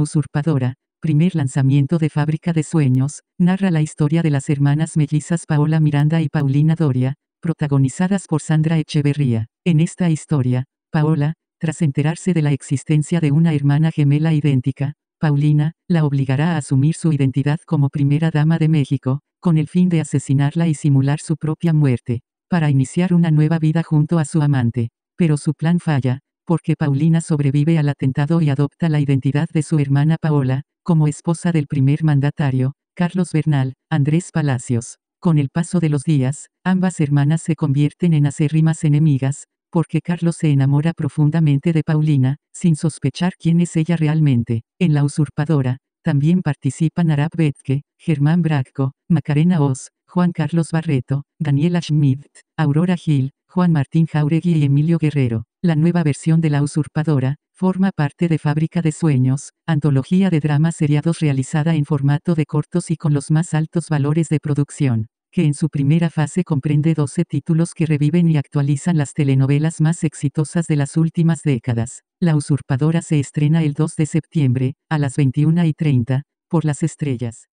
Usurpadora, primer lanzamiento de Fábrica de Sueños, narra la historia de las hermanas mellizas Paola Miranda y Paulina Doria, protagonizadas por Sandra Echeverría. En esta historia, Paola, tras enterarse de la existencia de una hermana gemela idéntica, Paulina, la obligará a asumir su identidad como primera dama de México, con el fin de asesinarla y simular su propia muerte, para iniciar una nueva vida junto a su amante. Pero su plan falla, porque Paulina sobrevive al atentado y adopta la identidad de su hermana Paola, como esposa del primer mandatario, Carlos Bernal, Andrés Palacios. Con el paso de los días, ambas hermanas se convierten en acérrimas enemigas, porque Carlos se enamora profundamente de Paulina, sin sospechar quién es ella realmente. En La Usurpadora, también participan Arap Betke, Germán Bracco, Macarena Oz, Juan Carlos Barreto, Daniela Schmidt, Aurora Gil, Juan Martín Jauregui y Emilio Guerrero. La nueva versión de La Usurpadora forma parte de Fábrica de Sueños, antología de dramas seriados realizada en formato de cortos y con los más altos valores de producción, que en su primera fase comprende 12 títulos que reviven y actualizan las telenovelas más exitosas de las últimas décadas. La Usurpadora se estrena el 2 de septiembre, a las 21:30, por Las Estrellas.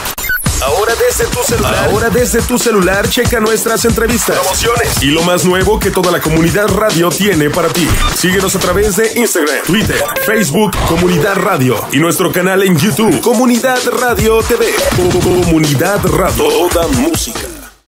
Ahora desde tu celular checa nuestras entrevistas, promociones y lo más nuevo que toda la comunidad radio tiene para ti. Síguenos a través de Instagram, Twitter, Facebook, Comunidad Radio y nuestro canal en YouTube, Comunidad Radio TV. Comunidad Radio, toda música.